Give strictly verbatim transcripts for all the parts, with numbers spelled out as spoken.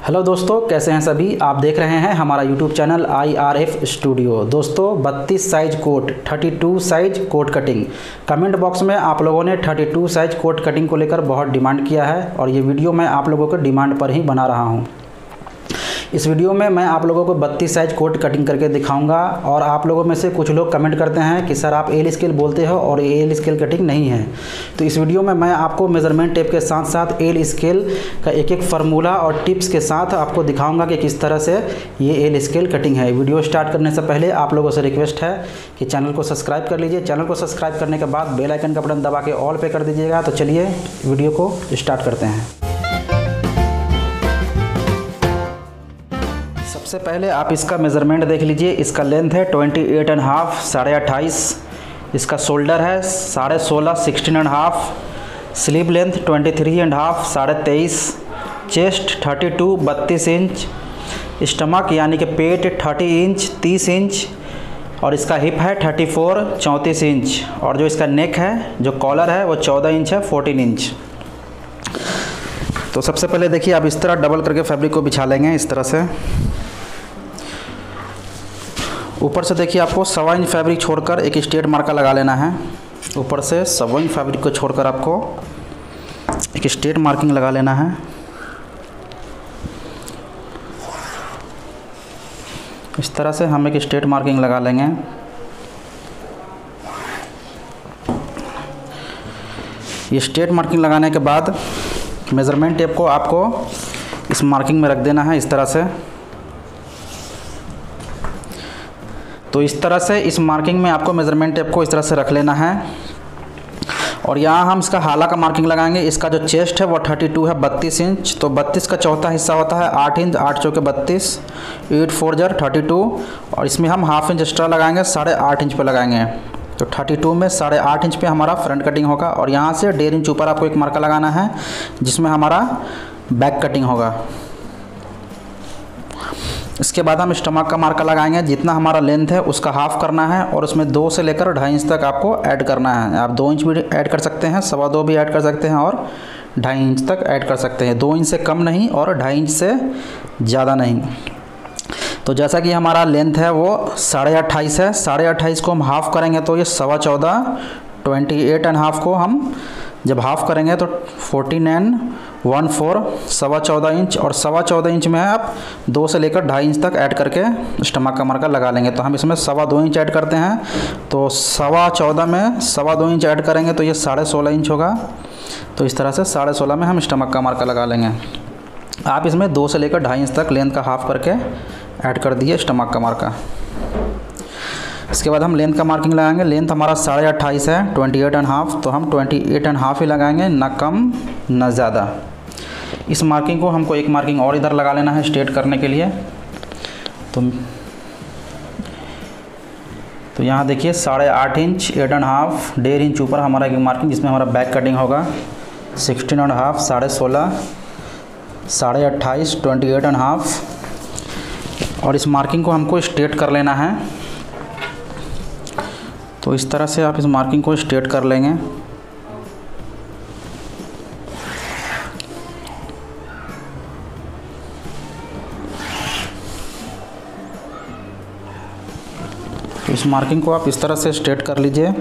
Hello दोस्तों, कैसे हैं सभी। आप देख रहे हैं हमारा YouTube channel I R F studio. दोस्तों बत्तीस साइज कोट, बत्तीस size coat cutting. Comment box में आप लोगों ने बत्तीस साइज कोट कटिंग को लेकर बहुत डिमांड किया है और ये वीडियो मैं आप लोगों के डिमांड पर ही बना रहा हूँ। इस वीडियो में मैं आप लोगों को बत्तीस साइज कोट कटिंग करके दिखाऊंगा और आप लोगों में से कुछ लोग कमेंट करते हैं कि सर आप एल स्केल बोलते हो और एल स्केल कटिंग नहीं है। तो इस वीडियो में मैं आपको मेज़रमेंट टेप के साथ साथ एल स्केल का एक एक फार्मूला और टिप्स के साथ आपको दिखाऊंगा कि किस तरह से ये एल स्केल कटिंग है। वीडियो स्टार्ट करने से पहले आप लोगों से रिक्वेस्ट है कि चैनल को सब्सक्राइब कर लीजिए। चैनल को सब्सक्राइब करने के बाद बेल आइकन का बटन दबा के ऑल पे कर दीजिएगा। तो चलिए वीडियो को स्टार्ट करते हैं। सबसे पहले आप इसका मेज़रमेंट देख लीजिए। इसका लेंथ है ट्वेंटी एट एंड हाफ, साढ़े अट्ठाईस। इसका शोल्डर है साढ़े सोलह, sixteen and half. Sleeve length twenty three and half, साढ़े तेईस। चेस्ट थर्टी टू, बत्तीस इंच। स्टमक यानी कि पेट थर्टी इंच, तीस इंच। और इसका हिप है थर्टी फोर, चौंतीस इंच। और जो इसका नेक है, जो कॉलर है, वो चौदह इंच है, फोर्टीन इंच। तो सबसे पहले देखिए, आप इस तरह डबल करके फैब्रिक को बिछा लेंगे इस तरह से। ऊपर से देखिए, आपको सवा इंच फैब्रिक छोड़कर एक स्ट्रेट मार्का लगा लेना है। ऊपर से सवा इंच फैब्रिक को छोड़कर आपको एक स्ट्रेट मार्किंग लगा लेना है। इस तरह से हम एक स्ट्रेट मार्किंग लगा लेंगे। ये स्ट्रेट मार्किंग लगाने के बाद मेज़रमेंट टेप को आपको इस मार्किंग में रख देना है इस तरह से। तो इस तरह से इस मार्किंग में आपको मेज़रमेंट टेप को इस तरह से रख लेना है। और यहाँ हम इसका हाला का मार्किंग लगाएंगे। इसका जो चेस्ट है वो थर्टी टू है, बत्तीस इंच। तो बत्तीस का चौथा हिस्सा होता है आठ इंच, आठ चौके बत्तीस, eight four are thirty two. और इसमें हम हाफ इंच एक्स्ट्रा लगाएंगे, साढ़े आठ इंच पे लगाएंगे। तो थर्टी टू में साढ़े आठ इंच पे हमारा फ्रंट कटिंग होगा। और यहाँ से डेढ़ इंच ऊपर आपको एक मार्का लगाना है जिसमें हमारा बैक कटिंग होगा। इसके बाद हम स्टमक का मार्का लगाएंगे। जितना हमारा लेंथ है उसका हाफ करना है और उसमें दो से लेकर ढाई इंच तक आपको ऐड करना है। आप दो इंच भी ऐड कर सकते हैं, सवा दो भी ऐड कर सकते हैं और ढाई इंच तक ऐड कर सकते हैं। दो इंच से कम नहीं और ढाई इंच से ज़्यादा नहीं। तो जैसा कि हमारा लेंथ है वो साढ़े अट्ठाईस है, साढ़े अट्ठाईस को हम हाफ़ करेंगे तो ये सवा चौदह, ट्वेंटी एट एंड हाफ को हम जब हाफ़ करेंगे तो फोर्टीन एंड वन फोर, सवा चौदह इंच। और सवा चौदह इंच में आप दो से लेकर ढाई इंच तक ऐड करके स्टमक का मार्का लगा लेंगे। तो हम इसमें सवा दो इंच ऐड करते हैं। तो सवा चौदह में सवा दो इंच ऐड करेंगे तो ये साढ़े सोलह इंच होगा। तो इस तरह से साढ़े सोलह में हम स्टमक का मार्का लगा लेंगे। आप इसमें दो से लेकर ढाई इंच तक लेंथ का हाफ़ करके ऐड कर दिए स्टमक का मार्का। इसके बाद हम लेंथ का मार्किंग लगाएंगे। लेंथ हमारा साढ़े अट्ठाईस है, ट्वेंटी एट एंड हाफ। तो हम ट्वेंटी एट एंड हाफ ही लगाएंगे, ना कम ना ज़्यादा। इस मार्किंग को हमको एक मार्किंग और इधर लगा लेना है स्ट्रेट करने के लिए। तो तो यहाँ देखिए साढ़े आठ इंच, एट एंड हाफ, डेढ़ इंच ऊपर हमारा एक मार्किंग जिसमें हमारा बैक कटिंग होगा। सिक्सटीन एंड हाफ, साढ़े सोलह, साढ़े अट्ठाईस, ट्वेंटी एट एंड हाफ। और इस मार्किंग को हमको स्ट्रेट कर लेना है। तो इस तरह से आप इस मार्किंग को स्ट्रेट कर लेंगे। तो इस मार्किंग को आप इस तरह से स्ट्रेट कर लीजिए।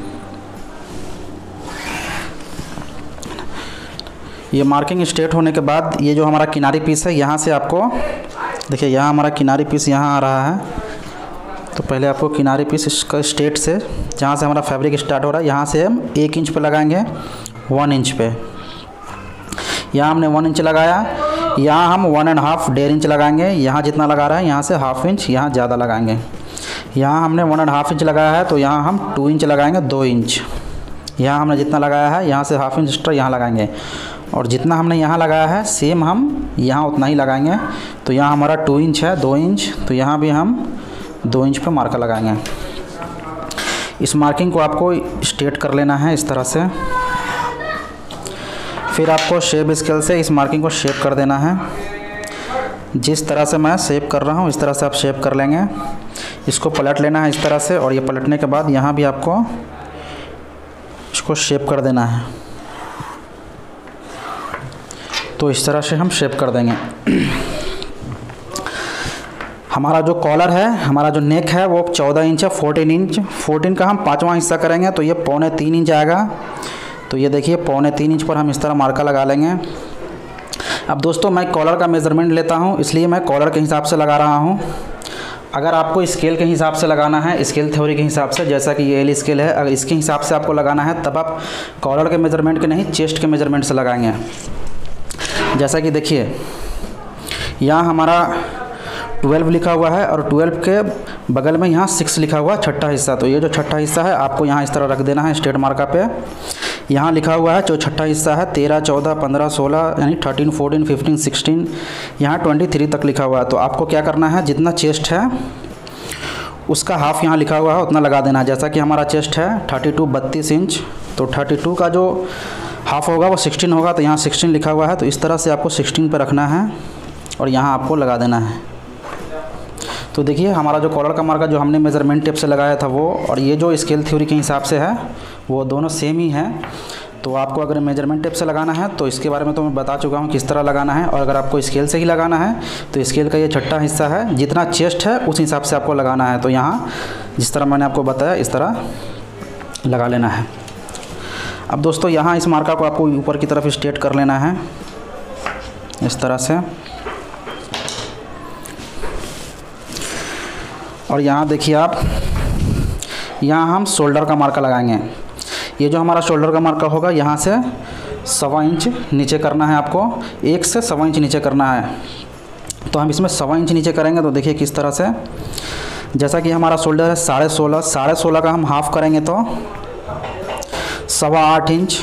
ये मार्किंग स्ट्रेट होने के बाद ये जो हमारा किनारी पीस है, यहाँ से आपको देखिए, यहाँ हमारा किनारी पीस यहाँ आ रहा है। तो पहले आपको किनारी पीस इसका स्ट्रेट से, जहाँ से हमारा फैब्रिक स्टार्ट हो रहा है, यहाँ से हम एक इंच पे लगाएंगे, वन इंच पे। यहाँ हमने वन इंच लगाया, यहाँ हम वन एंड हाफ, डेढ़ इंच लगाएंगे। यहाँ जितना लगा रहा है यहाँ से हाफ इंच यहाँ ज़्यादा लगाएंगे। यहाँ हमने वन एंड हाफ इंच लगाया है तो यहाँ हम टू इंच लगाएंगे, दो इंच। यहाँ हमने जितना लगाया है यहाँ से हाफ इंच एक्स्ट्रा यहाँ लगाएंगे। और जितना हमने यहाँ लगाया है सेम हम यहाँ उतना ही लगाएंगे। तो यहाँ हमारा टू इंच है, दो इंच। तो यहाँ भी हम दो इंच पे मार्का लगाएंगे। इस मार्किंग को आपको स्ट्रेट कर लेना है इस तरह से। फिर आपको शेप स्केल से इस मार्किंग को शेप कर देना है। जिस तरह से मैं शेप कर रहा हूँ इस तरह से आप शेप कर लेंगे। इसको पलट लेना है इस तरह से। और ये पलटने के बाद यहाँ भी आपको इसको शेप कर देना है। तो इस तरह से हम शेप कर देंगे। हमारा जो कॉलर है, हमारा जो नेक है वो चौदह इंच है, फोर्टीन इंच, फोर्टीन का हम पाँचवा हिस्सा करेंगे तो ये पौने तीन इंच आएगा। तो ये देखिए पौने तीन इंच पर हम इस तरह मार्का लगा लेंगे। अब दोस्तों मैं कॉलर का मेज़रमेंट लेता हूँ, इसलिए मैं कॉलर के हिसाब से लगा रहा हूँ। अगर आपको स्केल के हिसाब से लगाना है, स्केल थ्योरी के हिसाब से, जैसा कि ये एल स्केल है, अगर इसके हिसाब से आपको लगाना है तब आप कॉलर के मेज़रमेंट के नहीं, चेस्ट के मेज़रमेंट से लगाएंगे। जैसा कि देखिए यहाँ हमारा ट्वेल्व लिखा हुआ है और ट्वेल्व के बगल में यहाँ सिक्स लिखा हुआ है, छठा हिस्सा। तो ये जो छठा हिस्सा है आपको यहाँ इस तरह रख देना है स्ट्रेट मार्का पे। यहाँ लिखा हुआ है जो छठा हिस्सा है तेरह, चौदह, पंद्रह, सोलह यानी थर्टीन, फोर्टीन, फिफ्टीन, सिक्सटीन, यहाँ ट्वेंटी थ्री तक लिखा हुआ है। तो आपको क्या करना है, जितना चेस्ट है उसका हाफ यहाँ लिखा हुआ है उतना लगा देना है। जैसा कि हमारा चेस्ट है थर्टी टू, बत्तीस इंच, तो थर्टी टू का जो हाफ होगा वो सिक्सटीन होगा, तो यहाँ सिक्सटीन लिखा हुआ है। तो इस तरह से आपको सिक्सटीन पर रखना है और यहाँ आपको लगा देना है। तो देखिए हमारा जो कॉलर का मार्का जो हमने मेज़रमेंट टेप से लगाया था वो, और ये जो स्केल थ्योरी के हिसाब से है वो दोनों सेम ही है। तो आपको अगर मेजरमेंट टेप से लगाना है तो इसके बारे में तो मैं बता चुका हूँ किस तरह लगाना है, और अगर आपको स्केल से ही लगाना है तो स्केल का ये छठा हिस्सा है, जितना चेस्ट है उस हिसाब से आपको लगाना है। तो यहाँ जिस तरह मैंने आपको बताया इस तरह लगा लेना है। अब दोस्तों यहाँ इस मार्का को आपको ऊपर की तरफ स्ट्रेट कर लेना है इस तरह से, और यहाँ देखिए आप, यहाँ हम शोल्डर का मार्का लगाएंगे। ये जो हमारा शोल्डर का मार्का होगा यहाँ से सवा इंच नीचे करना है आपको, एक से सवा इंच नीचे करना है। तो हम इसमें सवा इंच नीचे करेंगे तो देखिए किस तरह से, जैसा कि हमारा शोल्डर है साढ़े सोलह, साढ़े सोलह का हम हाफ़ करेंगे तो सवा आठ इंच,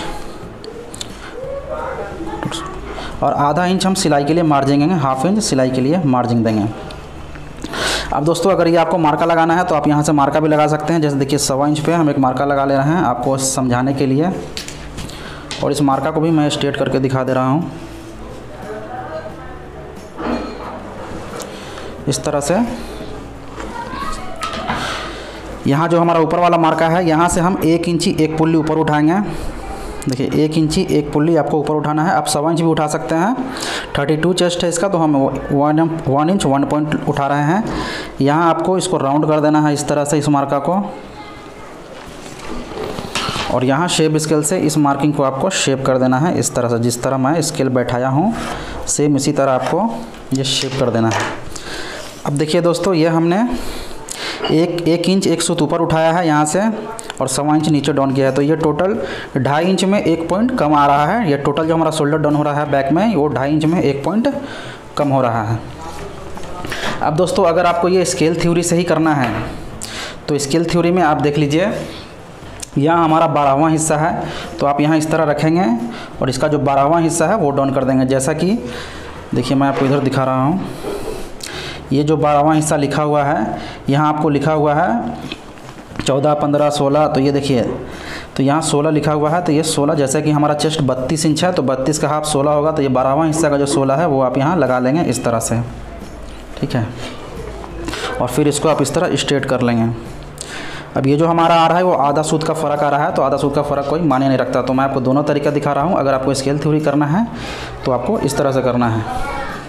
और आधा इंच हम सिलाई के लिए मार्जिन देंगे, हाफ इंच सिलाई के लिए मार्जिन देंगे। अब दोस्तों अगर ये आपको मार्का लगाना है तो आप यहाँ से मार्का भी लगा सकते हैं। जैसे देखिए सवा इंच पे हम एक मार्का लगा ले रहे हैं आपको समझाने के लिए, और इस मार्का को भी मैं स्ट्रेट करके दिखा दे रहा हूँ इस तरह से। यहाँ जो हमारा ऊपर वाला मार्का है यहाँ से हम एक इंची एक पुल्ली ऊपर उठाएंगे। देखिए एक इंची एक पुल्ली आपको ऊपर उठाना है। आप सवा इंच भी उठा सकते हैं, थर्टी टू चेस्ट है इसका, तो हम one one inch one point उठा रहे हैं। यहाँ आपको इसको राउंड कर देना है इस तरह से इस मार्का को, और यहाँ शेप स्केल से इस मार्किंग को आपको शेप कर देना है इस तरह से, जिस तरह मैं स्केल बैठाया हूँ सेम इसी तरह आपको ये शेप कर देना है। अब देखिए दोस्तों ये हमने एक एक इंच एक सूत ऊपर उठाया है यहाँ से, और सवा इंच नीचे डाउन किया है। तो ये टोटल ढाई इंच में एक पॉइंट कम आ रहा है। ये टोटल जो हमारा शोल्डर डाउन हो रहा है बैक में वो ढाई इंच में एक पॉइंट कम हो रहा है। अब दोस्तों अगर आपको ये स्केल थ्योरी से ही करना है तो स्केल थ्योरी में आप देख लीजिए, यहाँ हमारा बारहवां हिस्सा है तो आप यहाँ इस तरह रखेंगे और इसका जो बारहवां हिस्सा है वो डाउन कर देंगे। जैसा कि देखिए मैं आपको इधर दिखा रहा हूँ, ये जो बारहवां हिस्सा लिखा हुआ है यहाँ आपको लिखा हुआ है चौदह, पंद्रह, सोलह, तो ये देखिए तो यहाँ सोलह लिखा हुआ है। तो ये सोलह, जैसा कि हमारा चेस्ट बत्तीस इंच है तो बत्तीस का हाफ सोलह होगा, तो ये बारहवां हिस्सा का जो सोलह है वो आप यहाँ लगा लेंगे इस तरह से, ठीक है। और फिर इसको आप इस तरह स्ट्रेट कर लेंगे। अब ये जो हमारा आ रहा है वो आधा सूत का फ़र्क आ रहा है, तो आधा सूत का फ़र्क कोई माने नहीं रखता। तो मैं आपको दोनों तरीका दिखा रहा हूँ। अगर आपको स्केल थ्योरी करना है तो आपको इस तरह से करना है।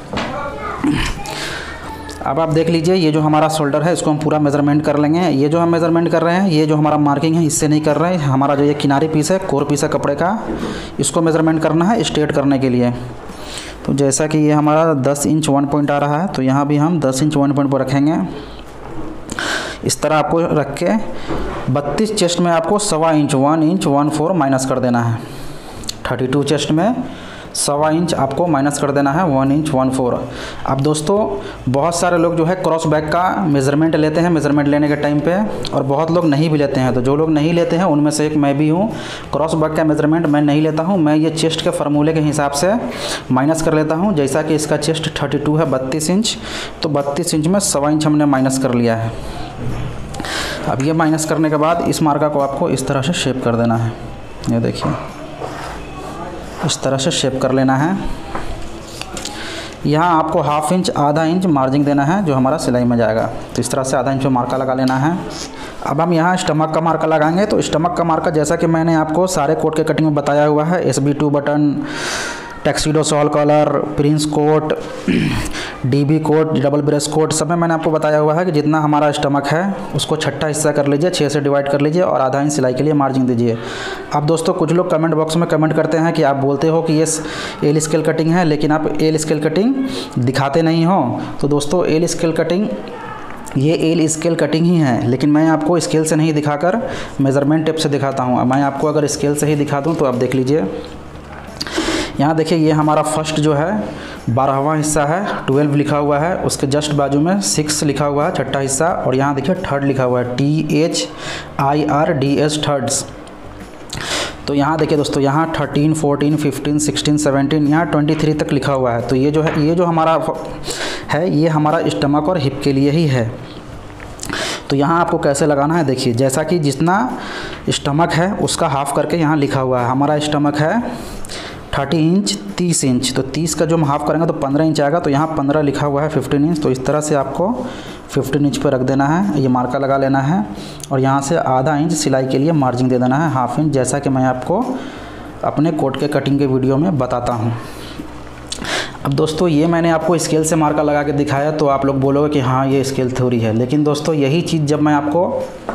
अब आप देख लीजिए ये जो हमारा शोल्डर है इसको हम पूरा मेज़रमेंट कर लेंगे। ये जो हम मेज़रमेंट कर रहे हैं ये जो हमारा मार्किंग है इससे नहीं कर रहे हैं, हमारा जो ये किनारी पीस है, कोर पीस है कपड़े का, इसको मेज़रमेंट करना है स्ट्रेट करने के लिए। तो जैसा कि ये हमारा दस इंच वन पॉइंट आ रहा है तो यहाँ भी हम दस इंच वन पॉइंट पर रखेंगे। इस तरह आपको रख के बत्तीस चेस्ट में आपको सवा inch one inch one four minus कर देना है। थर्टी टू चेस्ट में सवा इंच आपको माइनस कर देना है वन इंच वन फोर। अब दोस्तों बहुत सारे लोग जो है क्रॉस बैक का मेज़रमेंट लेते हैं मेज़रमेंट लेने के टाइम पे, और बहुत लोग नहीं भी लेते हैं। तो जो लोग नहीं लेते हैं उनमें से एक मैं भी हूँ। क्रॉस बैक का मेज़रमेंट मैं नहीं लेता हूँ, मैं ये चेस्ट के फार्मूले के हिसाब से माइनस कर लेता हूँ। जैसा कि इसका चेस्ट थर्टी टू है बत्तीस इंच, तो बत्तीस इंच में सवा इंच हमने माइनस कर लिया है। अब ये माइनस करने के बाद इस मार्का को आपको इस तरह से शेप कर देना है। ये देखिए इस तरह से शेप कर लेना है। यहाँ आपको हाफ इंच आधा इंच मार्जिन देना है जो हमारा सिलाई में जाएगा। तो इस तरह से आधा इंच में मार्का लगा लेना है। अब हम यहाँ स्टमक का मार्का लगाएंगे। तो स्टमक का मार्का जैसा कि मैंने आपको सारे कोट के कटिंग में बताया हुआ है, S B two button, tuxedo shawl collar, prince coat, DB coat, double breast coat, सब में मैंने आपको बताया हुआ है कि जितना हमारा स्टमक है उसको छठा हिस्सा कर लीजिए, छः से डिवाइड कर लीजिए और आधा इंच सिलाई के लिए मार्जिन दीजिए। अब दोस्तों कुछ लोग कमेंट बॉक्स में कमेंट करते हैं कि आप बोलते हो कि ये एल स्केल कटिंग है लेकिन आप एल स्केल कटिंग दिखाते नहीं हो। तो दोस्तों एल स्केल कटिंग, ये एल स्केल कटिंग ही है, लेकिन मैं आपको स्केल से नहीं दिखाकर मेज़रमेंट टेप से दिखाता हूँ। मैं आपको अगर स्केल से ही दिखा दूँ तो आप देख लीजिए, यहाँ देखिए ये हमारा फर्स्ट जो है बारहवां हिस्सा है, ट्वेल्व लिखा हुआ है, उसके जस्ट बाजू में सिक्स लिखा हुआ है छठा हिस्सा, और यहाँ देखिए थर्ड लिखा हुआ है, T H I R D S thirds. तो यहाँ देखिए दोस्तों, यहाँ thirteen, fourteen, fifteen, sixteen, seventeen, यहाँ ट्वेंटी थ्री तक लिखा हुआ है। तो ये जो है, ये जो हमारा है ये हमारा स्टमक और हिप के लिए ही है। तो यहाँ आपको कैसे लगाना है देखिए, जैसा कि जितना स्टमक है उसका हाफ करके यहाँ लिखा हुआ है। हमारा स्टमक है थर्टी इंच, तीस इंच, तो तीस का जो हम हाफ करेंगे तो पंद्रह इंच आएगा। तो यहाँ पंद्रह लिखा हुआ है, फिफ्टीन इंच, तो इस तरह से आपको फिफ्टीन इंच पर रख देना है, ये मार्का लगा लेना है और यहाँ से आधा इंच सिलाई के लिए मार्जिन दे देना है, हाफ इंच, जैसा कि मैं आपको अपने कोट के कटिंग के वीडियो में बताता हूँ। अब दोस्तों ये मैंने आपको स्केल से मार्का लगा के दिखाया तो आप लोग बोलोगे कि हाँ ये स्केल थ्योरी है, लेकिन दोस्तों यही चीज़ जब मैं आपको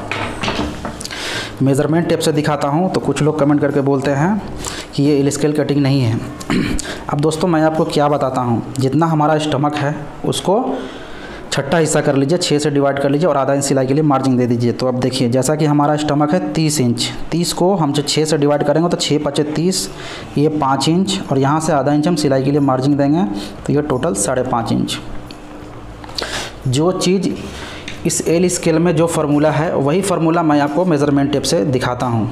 मेज़रमेंट टेप से दिखाता हूँ तो कुछ लोग कमेंट करके बोलते हैं कि ये एल स्केल कटिंग नहीं है। अब दोस्तों मैं आपको क्या बताता हूँ, जितना हमारा स्टमक है उसको छठा हिस्सा कर लीजिए, छः से डिवाइड कर लीजिए और आधा इंच सिलाई के लिए मार्जिन दे दीजिए। तो अब देखिए, जैसा कि हमारा स्टमक है तीस इंच, तीस को हम जो छः से डिवाइड करेंगे तो छः पचे तीस, ये पाँच इंच और यहाँ से आधा इंच हम सिलाई के लिए मार्जिन देंगे, तो ये टोटल साढ़े पाँच इंच। जो चीज़ इस एल स्केल में जो फार्मूला है वही फार्मूला मैं आपको मेज़रमेंट टेप से दिखाता हूँ।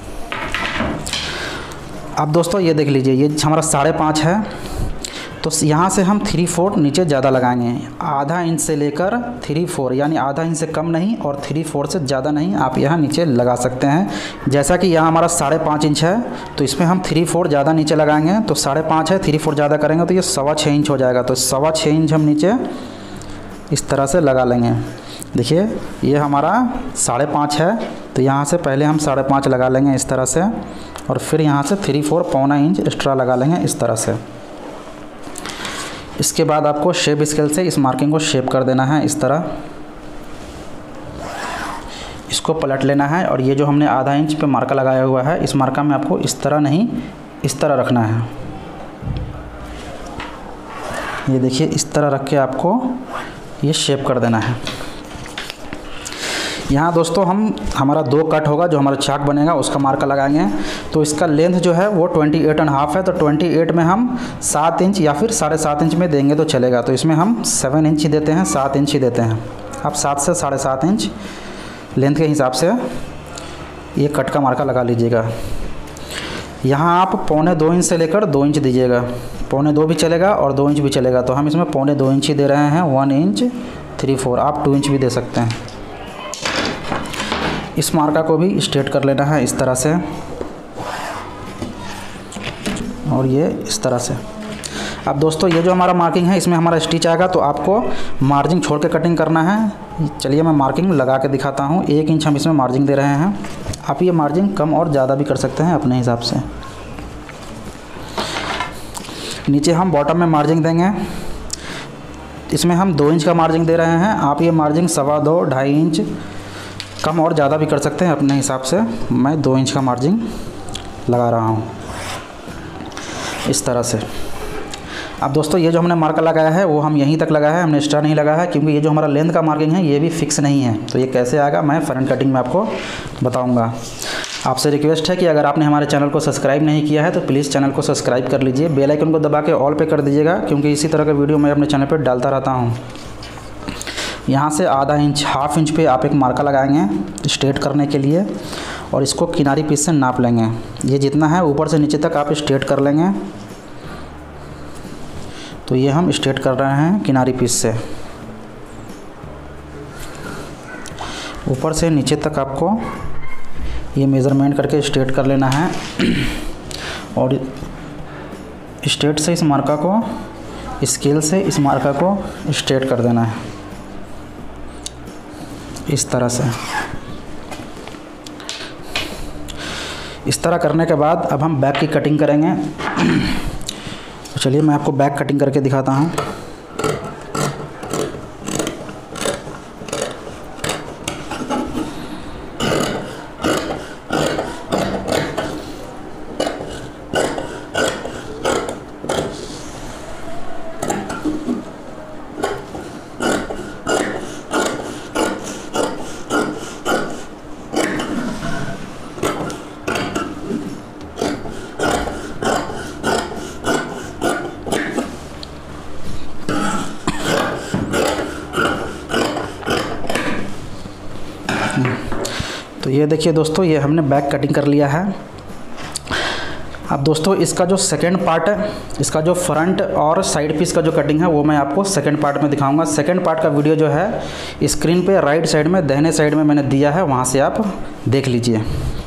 अब दोस्तों ये देख लीजिए, ये हमारा साढ़े पाँच है, तो यहाँ से हम थ्री फोर नीचे ज़्यादा लगाएंगे, आधा इंच से लेकर थ्री फोर, यानी आधा इंच से कम नहीं और थ्री फोर से ज़्यादा नहीं, आप यहाँ नीचे लगा सकते हैं। जैसा कि यहाँ हमारा साढ़े पाँच इंच है तो इसमें हम थ्री फोर ज़्यादा नीचे लगाएंगे, तो साढ़े पाँच है, थ्री फोर ज़्यादा करेंगे तो ये सवा छः इंच हो जाएगा। तो सवा छः इंच हम नीचे इस तरह से लगा लेंगे। देखिए ये हमारा साढ़े पाँच है, तो यहाँ से पहले हम साढ़े पाँच लगा लेंगे इस तरह से, और फिर यहाँ से थ्री फोर पौना इंच एक्स्ट्रा लगा लेंगे इस तरह से। इसके बाद आपको शेप स्केल से इस मार्किंग को शेप कर देना है इस तरह, इसको पलट लेना है और ये जो हमने आधा इंच पे मार्का लगाया हुआ है इस मार्का में आपको इस तरह नहीं, इस तरह रखना है। ये देखिए इस तरह रख के आपको ये शेप कर देना है। यहाँ दोस्तों हम हमारा दो कट होगा, जो हमारा चाक बनेगा उसका मार्का लगाएंगे। तो इसका लेंथ जो है वो ट्वेंटी एट एंड हाफ है, तो ट्वेंटी एट में हम सात इंच या फिर साढ़े सात इंच में देंगे तो चलेगा। तो इसमें हम सेवन इंच ही देते हैं, सात इंच ही देते हैं। आप सात से साढ़े सात इंच लेंथ के हिसाब से ये कट का मार्का लगा लीजिएगा। यहाँ आप पौने दो इंच से लेकर दो इंच दीजिएगा, पौने दो भी चलेगा और दो इंच भी चलेगा। तो हम इसमें पौने दो इंच ही दे रहे हैं, वन इंच थ्री फोर, आप टू इंच भी दे सकते हैं। इस मार्का को भी स्ट्रेट कर लेना है इस तरह से, और ये इस तरह से। अब दोस्तों ये जो हमारा मार्किंग है इसमें हमारा स्टिच आएगा, तो आपको मार्जिन छोड़ के कटिंग करना है। चलिए मैं मार्किंग लगा के दिखाता हूँ। एक इंच हम इसमें मार्जिन दे रहे हैं, आप ये मार्जिन कम और ज़्यादा भी कर सकते हैं अपने हिसाब से। नीचे हम बॉटम में मार्जिन देंगे, इसमें हम दो इंच का मार्जिन दे रहे हैं। आप ये मार्जिन सवा दो, ढाई इंच कम और ज़्यादा भी कर सकते हैं अपने हिसाब से। मैं दो इंच का मार्जिन लगा रहा हूँ इस तरह से। अब दोस्तों ये जो हमने मार्का लगाया है वो हम यहीं तक लगाया है, हमने एक्स्ट्रा नहीं लगाया है, क्योंकि ये जो हमारा लेंथ का मार्किंग है ये भी फिक्स नहीं है। तो ये कैसे आएगा मैं फ्रंट कटिंग में आपको बताऊँगा। आपसे रिक्वेस्ट है कि अगर आपने हमारे चैनल को सब्सक्राइब नहीं किया है तो प्लीज़ चैनल को सब्सक्राइब कर लीजिए, बेल आइकन को दबा के ऑल पे कर दीजिएगा, क्योंकि इसी तरह का वीडियो मैं अपने चैनल पर डालता रहता हूँ। यहाँ से आधा इंच, हाफ इंच पे आप एक मार्का लगाएंगे स्ट्रेट करने के लिए, और इसको किनारी पीस से नाप लेंगे। ये जितना है ऊपर से नीचे तक आप स्ट्रेट कर लेंगे। तो ये हम स्ट्रेट कर रहे हैं किनारी पीस से, ऊपर से नीचे तक आपको ये मेज़रमेंट करके स्ट्रेट कर लेना है, और स्ट्रेट से इस मार्का को, स्केल से इस मार्का को स्ट्रेट कर देना है इस तरह से। इस तरह करने के बाद अब हम बैक की कटिंग करेंगे। चलिए मैं आपको बैक कटिंग करके दिखाता हूँ। तो ये देखिए दोस्तों, ये हमने बैक कटिंग कर लिया है। अब दोस्तों इसका जो सेकंड पार्ट है, इसका जो फ्रंट और साइड पीस का जो कटिंग है वो मैं आपको सेकंड पार्ट में दिखाऊंगा। सेकंड पार्ट का वीडियो जो है स्क्रीन पे राइट साइड में दाहिने साइड में मैंने दिया है, वहाँ से आप देख लीजिए।